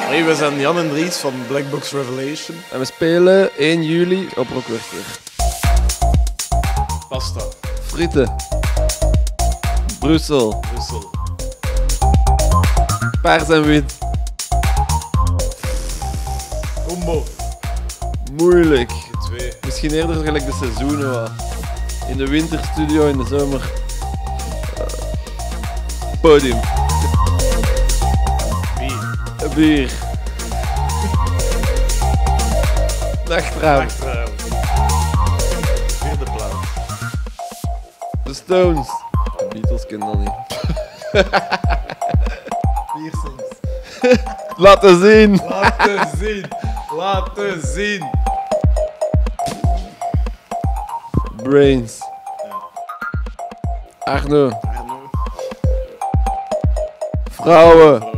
Hey, we zijn Jan en Dries van Black Box Revelation. En we spelen 1 juli op Werchter. Pasta. Frieten. Brussel. Brussel. Paars en wit. Combo. Moeilijk. 2. Misschien eerder gelijk de seizoenen wat. In de winterstudio, in de zomer. Podium. Bier. Bier. Nachtruim. Nachtruim. Vierde plaats. De Stones. De Beatles ken dat niet. Piercings. Laten zien. Laten zien. Laten zien. Brains. Ja. Arno. Arno. Vrouwen.